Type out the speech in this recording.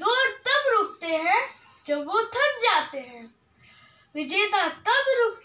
कमजोर तब रुकते हैं जब वो थक जाते हैं। विजेता तब रुकते